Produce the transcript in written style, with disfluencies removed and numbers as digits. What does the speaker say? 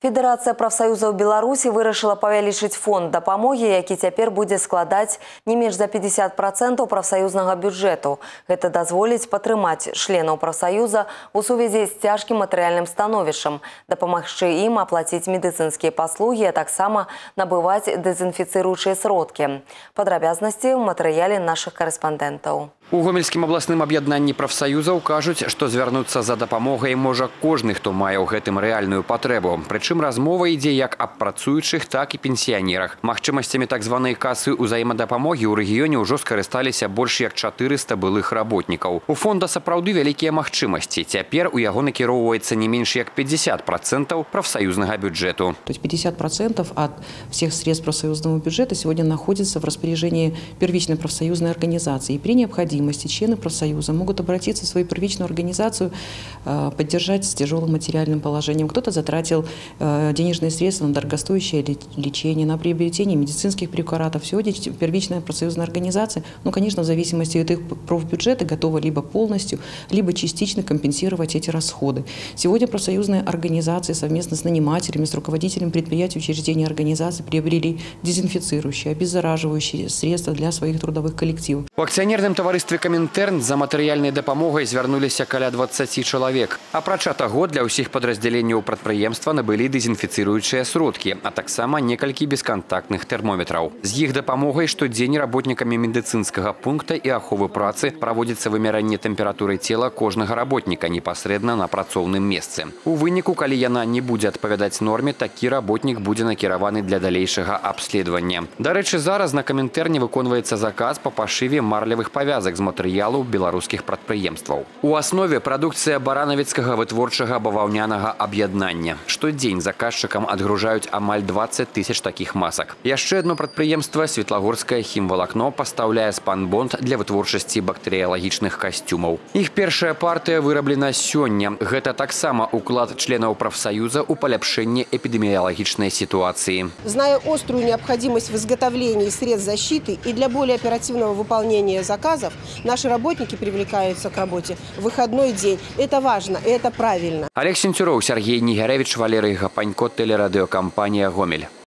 Федерация профсоюзов Беларуси вырашила павялічыць фонд дапамогі, які цяпер будзе складаць не менш за 50% прафсаюзнага бюджэту. Гэта дазволіць падтрымаць членаў прафсаюза у сувязі з цяжкім матэрыяльным становішчам, дапамагчы ім аплаціць медыцынскія паслугі, а таксама набываць дэзінфіцыруючыя сродкі. Падрабязнасці ў матэрыяле нашых карэспандэнтаў. У Гомельскім абласным аб'яднанні прафсаюзаў кажуць, што звярнуцца за дапамогай можа кожны, хто мае ў гэтым рэальную патрэбу. Прычым размова ідзе як аб працуючых, так і пенсіянерах. Магчымасцямі так званай касы ўзаемадапамогі ў рэгіёне ўжо скарысталіся больш як 400 былых работнікаў. У фонда сапраўды вялікія магчымасці. Цяпер у яго накіроўваецца не менш як 50% прафсаюзнага бюджету. То есть 50% от всех средств профсоюзного бюджета сегодня находится в распоряжении первичной профсоюзной организации. И при необходимости члены профсоюза могут обратиться в свою первичную организацию, поддержать с тяжелым материальным положением. Кто-то затратил денежные средства на дорогостоящее лечение, на приобретение медицинских препаратов. Сегодня первичная профсоюзная организация, конечно, в зависимости от их профбюджета, готова либо полностью, либо частично компенсировать эти расходы. Сегодня профсоюзные организации совместно с нанимателями, с руководителями предприятий, учреждений, организаций приобрели дезинфицирующие, обеззараживающие средства для своих трудовых коллективов. У акцыянерным таварыстве «Камінтэрн» за матэрыяльнай дапамогай звярнуліся каля 20 чалавек. Апрача таго, для ўсіх падраздзяленняў прадпрыемства набылі дэзінфіцыруючыя сродкі, а таксама некалькі бескантактных тэрмометраў. З іх дапамогай штодзень работнікамі медыцынскага пункта і аховы працы праводзіцца вымяранне тэмпературы цела кожнага работніка непасрэдна на працоўным месцы. У выніку, калі яна не будзе адпавядаць норме, такі работнік будзе накіраваны для далейшага абследавання. Дарэчы, зараз на «Камінтэрне» выконваецца заказ па пашыве марлевых павязак з матэрыялаў беларускіх прадпрыемстваў. У аснове прадукцыя баранавіцкага вытворчага баваўнянага аб'яднання. Штодзень заказчыкам адгружаюць амаль 20 тысяч такіх масак. Яшчэ одно прадпрыемства, Светлагорскае хімвалакно, пастаўляе спанбонд для вытворчасці бактэрыялагічных касцюмаў. Іх першая партыя выраблена сёння. Гэта таксама уклад членаў прафсаюза ў паляпшэнне эпидемиологичной ситуации. Зная острую необходимость в изготовлении средств защиты и для более оперативного выполнения заказов, наши работники привлекаются к работе в выходной день. Это важно, это правильно. Олег Сентюров, Сергей Нигеревич, Валерий Гапанько, телерадиокомпания «Гомель».